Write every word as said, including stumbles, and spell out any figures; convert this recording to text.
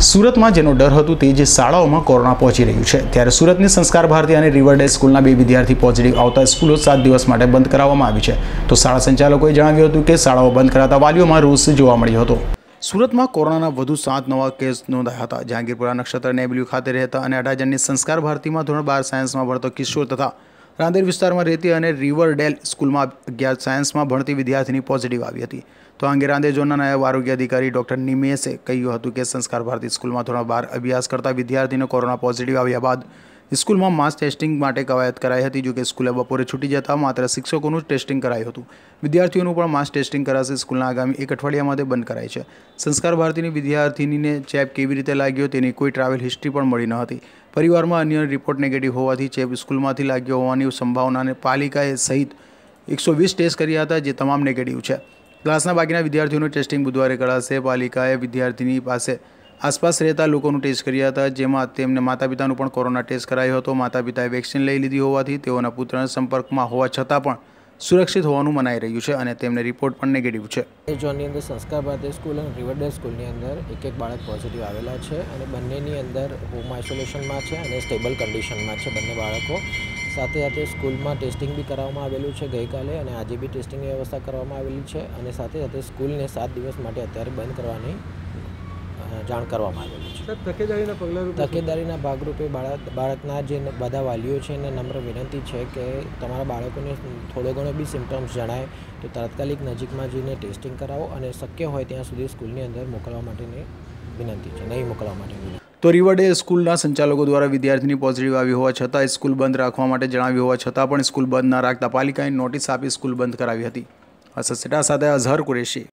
સુરતમાં જેનો ડર હતો તે જ શાળાઓમાં કોરોના પહોંચી રહ્યું છે ત્યારે સુરતની સંસ્કાર ભારતી અને રિવરડેલ સ્કૂલના બે વિદ્યાર્થી પોઝિટિવ આવતા સ્કૂલો સાત દિવસ માટે બંધ કરાવવામાં આવી છે તો શાળા સંચાલકોએ જણાવ્યું હતું કે શાળાઓ બંધ કરાતા વાલીઓમાં રોષ જોવા મળ્યો હતો। સુરતમાં કોરોનાના વધુ સાત નવા કેસ નોંધાયા હતા। જહાંગીરપુરા નક્ષત્ર નેબલ્યુ ખાતે રહેતા અને અઢાર જણની સંસ્કાર ભારતીમાં ધોરણ બાર સાયન્સમાં ભણતો કિશોર તથા રાંદેર વિસ્તારમાં રહેતી અને રિવરડેલ સ્કૂલમાં અગિયાર સાયન્સમાં ભણતી વિદ્યાર્થીની પોઝિટિવ આવી હતી। તો આ અંગે રાંદેર ઝોનના નાયબ આરોગ્ય અધિકારી ડૉક્ટર નિમેશે કહ્યું હતું કે સંસ્કાર ભારતી સ્કૂલમાં ધોરણ બાર અભ્યાસ કરતા વિદ્યાર્થીને કોરોના પોઝિટિવ આવ્યા બાદ સ્કૂલમાં માસ ટેસ્ટિંગ માટે કવાયત કરાઈ હતી। જો કે સ્કૂલે બપોરે છૂટી જતાં માત્ર શિક્ષકોનું જ ટેસ્ટિંગ કરાયું હતું। વિદ્યાર્થીઓનું પણ માસ ટેસ્ટિંગ કરાશે। સ્કૂલના આગામી એક અઠવાડિયા માટે બંધ કરાઈ છે। સંસ્કાર ભારતીની વિદ્યાર્થીનીને ચેપ કેવી રીતે લાગ્યો તેની કોઈ ટ્રાવેલ હિસ્ટ્રી પણ મળી ન હતી। પરિવારમાં અન્ય રિપોર્ટ નેગેટિવ હોવાથી ચેપ સ્કૂલમાંથી લાગ્યો હોવાની સંભાવનાને પાલિકાએ સહિત એકસો વીસ ટેસ્ટ કર્યા હતા જે તમામ નેગેટિવ છે। ક્લાસના બાકીના વિદ્યાર્થીઓનું ટેસ્ટિંગ બુધવારે કરાશે। પાલિકાએ વિદ્યાર્થીની પાસે આસપાસ રહેતા લોકોનું ટેસ્ટ કર્યા હતા જેમાં તેમને માતા પિતાનું પણ કોરોના ટેસ્ટ કરાયો હતો। માતા પિતાએ વેક્સિન લઈ લીધી હોવાથી તેઓના પુત્રના સંપર્કમાં હોવા છતાં પણ સુરક્ષિત હોવાનું મનાઈ રહ્યું છે અને તેમને રિપોર્ટ પણ નેગેટિવ છે। એ ઝોનની અંદર સંસ્કાર ભારતી સ્કૂલ અને રિવરડેલ સ્કૂલની અંદર એક એક બાળક પોઝિટિવ આવેલા છે અને બંનેની અંદર હોમ આઇસોલેશનમાં છે અને સ્ટેબલ કન્ડિશનમાં છે બંને બાળકો। સાથે સાથે સ્કૂલમાં ટેસ્ટિંગ બી કરવામાં આવેલું છે ગઈકાલે અને આજે બી ટેસ્ટિંગની વ્યવસ્થા કરવામાં આવેલી છે અને સાથે સાથે સ્કૂલને સાત દિવસ માટે અત્યારે બંધ કરવાની જાણ કરવામાં આવેલી છે। તકેદારીના પગલાં તકેદારીના ભાગરૂપે બાળક બાળકના જે બધા વાલીઓ છે એને નમ્ર વિનંતી છે કે તમારા બાળકોને થોડો ઘણો બી સિમ્ટમ્સ જણાય તો તાત્કાલિક નજીકમાં જઈને ટેસ્ટિંગ કરાવો અને શક્ય હોય ત્યાં સુધી સ્કૂલની અંદર મોકલવા માટેની વિનંતી છે નહીં મોકલવા માટેની। તો રિવરડેલ સ્કૂલના સંચાલકો દ્વારા વિદ્યાર્થીની પોઝિટિવ આવી હોવા છતાં સ્કૂલ બંધ રાખવા માટે જણાવ્યું હોવા છતાં પણ સ્કૂલ બંધ ન રાખતા પાલિકાએ નોટિસ આપી સ્કૂલ બંધ કરાવી હતી। અસર સેટા સાથે અઝહર કુરેશી।